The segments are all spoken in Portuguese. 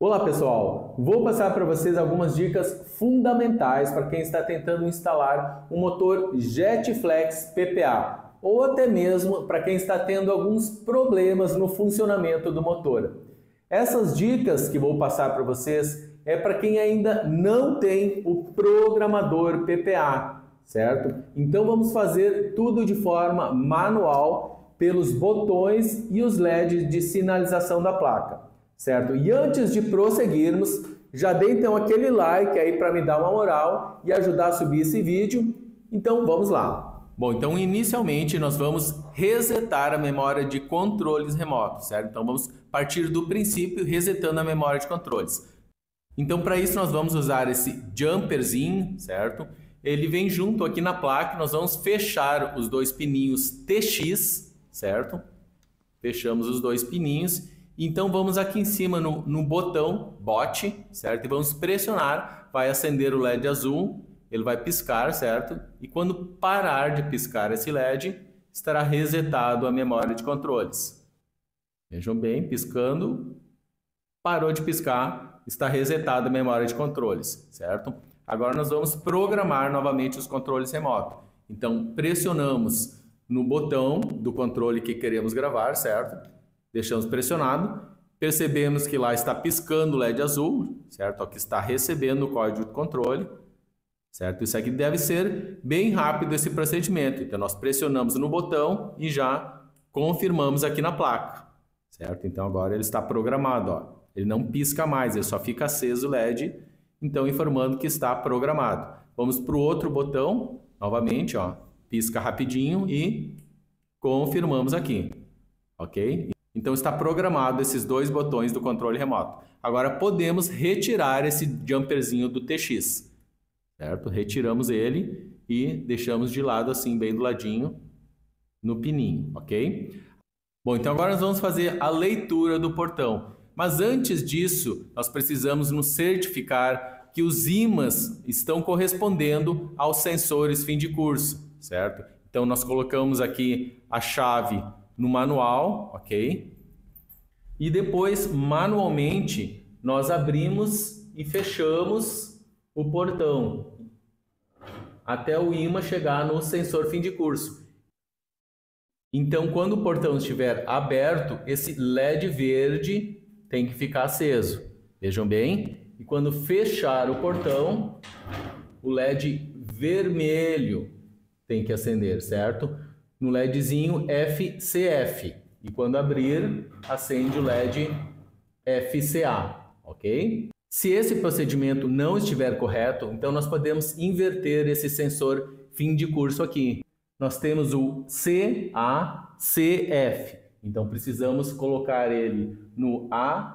Olá pessoal, vou passar para vocês algumas dicas fundamentais para quem está tentando instalar um motor Jetflex PPA ou até mesmo para quem está tendo alguns problemas no funcionamento do motor. Essas dicas que vou passar para vocês é para quem ainda não tem o programador PPA, certo? Então vamos fazer tudo de forma manual pelos botões e os LEDs de sinalização da placa. Certo? E antes de prosseguirmos, já dê então aquele like aí para me dar uma moral e ajudar a subir esse vídeo. Então vamos lá. Bom, então inicialmente nós vamos resetar a memória de controles remotos, certo? Então vamos partir do princípio resetando a memória de controles. Então para isso nós vamos usar esse jumperzinho, certo? Ele vem junto aqui na placa, nós vamos fechar os dois pininhos TX, certo? Fechamos os dois pininhos. Então vamos aqui em cima no botão BOT, certo? E vamos pressionar, vai acender o LED azul, ele vai piscar, certo? E quando parar de piscar esse LED, estará resetado a memória de controles. Vejam bem, piscando, parou de piscar, está resetada a memória de controles, certo? Agora nós vamos programar novamente os controles remotos. Então pressionamos no botão do controle que queremos gravar, certo? Deixamos pressionado, percebemos que lá está piscando o LED azul, certo? Aqui está recebendo o código de controle, certo? Isso aqui deve ser bem rápido esse procedimento. Então nós pressionamos no botão e já confirmamos aqui na placa, certo? Então agora ele está programado, ó. Ele não pisca mais, ele só fica aceso o LED, então informando que está programado. Vamos para o outro botão, novamente, ó, pisca rapidinho e confirmamos aqui, ok? Então está programado esses dois botões do controle remoto. Agora podemos retirar esse jumperzinho do TX, certo? Retiramos ele e deixamos de lado assim, bem do ladinho, no pininho, ok? Bom, então agora nós vamos fazer a leitura do portão. Mas antes disso, nós precisamos nos certificar que os ímãs estão correspondendo aos sensores fim de curso, certo? Então nós colocamos aqui a chave no manual, ok? E depois, manualmente, nós abrimos e fechamos o portão até o ímã chegar no sensor fim de curso. Então, quando o portão estiver aberto, esse LED verde tem que ficar aceso. Vejam bem. E quando fechar o portão, o LED vermelho tem que acender, certo? No LEDzinho FCF. E quando abrir, acende o LED FCA, ok? Se esse procedimento não estiver correto, então nós podemos inverter esse sensor fim de curso aqui. Nós temos o CACF. Então precisamos colocar ele no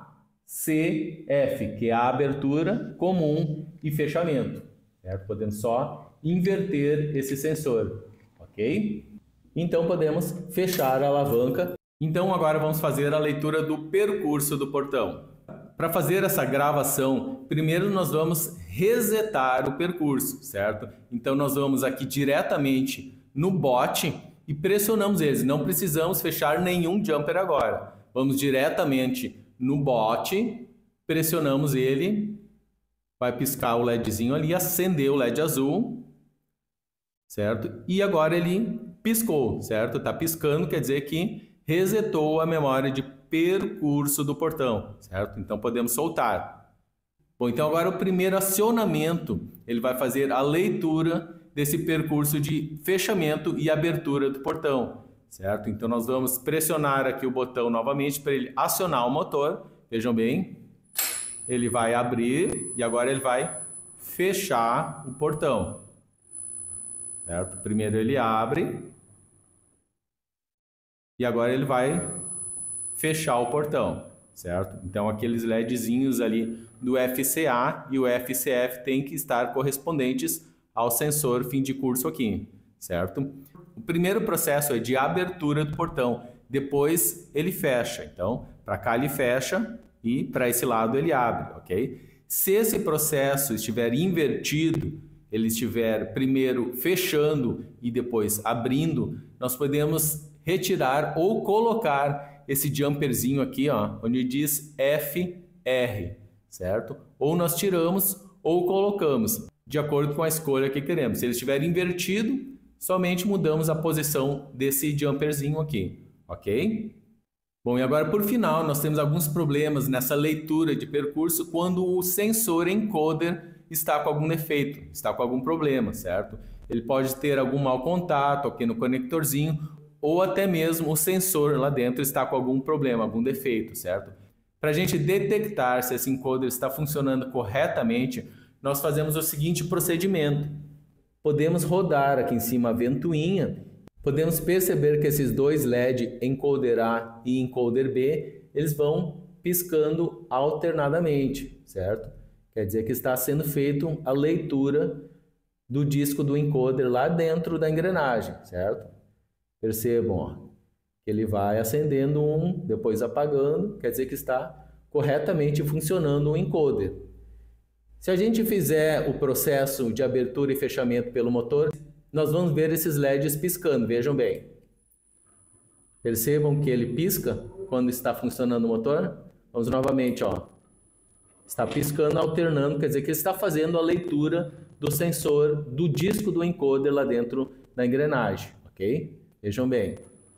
ACF, que é a abertura comum e fechamento, certo? Podemos só inverter esse sensor, ok? Então podemos fechar a alavanca. Então agora vamos fazer a leitura do percurso do portão. Para fazer essa gravação, primeiro nós vamos resetar o percurso, certo? Então nós vamos aqui diretamente no BOT e pressionamos eles. Não precisamos fechar nenhum jumper agora. Vamos diretamente no BOT, pressionamos ele, vai piscar o LEDzinho ali, acendeu o LED azul, certo? E agora ele piscou, certo? Está piscando, quer dizer que resetou a memória de percurso do portão, certo? Então podemos soltar. Bom, então agora o primeiro acionamento, ele vai fazer a leitura desse percurso de fechamento e abertura do portão, certo? Então nós vamos pressionar aqui o botão novamente para ele acionar o motor. Vejam bem, ele vai abrir e agora ele vai fechar o portão. Certo? Primeiro ele abre e agora ele vai fechar o portão, certo? Então aqueles LEDzinhos ali do FCA e o FCF tem que estar correspondentes ao sensor fim de curso aqui, certo? O primeiro processo é de abertura do portão, depois ele fecha. Então, para cá ele fecha e para esse lado ele abre, ok? Se esse processo estiver invertido, ele estiver primeiro fechando e depois abrindo, nós podemos retirar ou colocar esse jumperzinho aqui, ó, onde diz FR, certo? Ou nós tiramos ou colocamos, de acordo com a escolha que queremos. Se ele estiver invertido, somente mudamos a posição desse jumperzinho aqui, ok? Bom, e agora por final, nós temos alguns problemas nessa leitura de percurso quando o sensor encoder está com algum defeito, está com algum problema, certo? Ele pode ter algum mau contato aqui no conectorzinho, ou até mesmo o sensor lá dentro está com algum problema, algum defeito, certo? Para a gente detectar se esse encoder está funcionando corretamente, nós fazemos o seguinte procedimento. Podemos rodar aqui em cima a ventoinha, podemos perceber que esses dois LED, encoder A e encoder B, eles vão piscando alternadamente, certo? Quer dizer que está sendo feita a leitura do disco do encoder lá dentro da engrenagem, certo? Percebam, ó, que ele vai acendendo um, depois apagando, quer dizer que está corretamente funcionando o encoder. Se a gente fizer o processo de abertura e fechamento pelo motor, nós vamos ver esses LEDs piscando, vejam bem. Percebam que ele pisca quando está funcionando o motor? Vamos novamente, ó. Está piscando, alternando, quer dizer que ele está fazendo a leitura do sensor do disco do encoder lá dentro da engrenagem, ok? Vejam bem.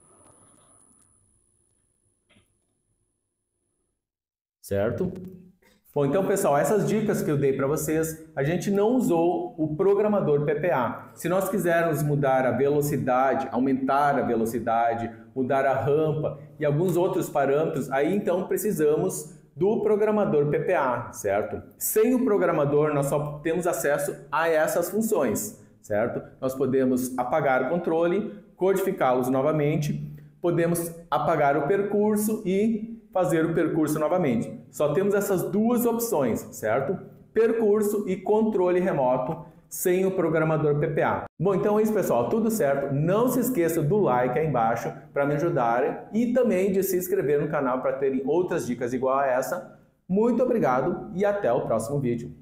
Certo? Bom, então pessoal, essas dicas que eu dei para vocês, a gente não usou o programador PPA. Se nós quisermos mudar a velocidade, aumentar a velocidade, mudar a rampa e alguns outros parâmetros, aí então precisamos do programador PPA, certo? Sem o programador, nós só temos acesso a essas funções, certo? Nós podemos apagar o controle, codificá-los novamente, podemos apagar o percurso e fazer o percurso novamente. Só temos essas duas opções, certo? Percurso e controle remoto sem o programador PPA. Bom, então é isso, pessoal. Tudo certo. Não se esqueça do like aí embaixo para me ajudar e também de se inscrever no canal para terem outras dicas igual a essa. Muito obrigado e até o próximo vídeo.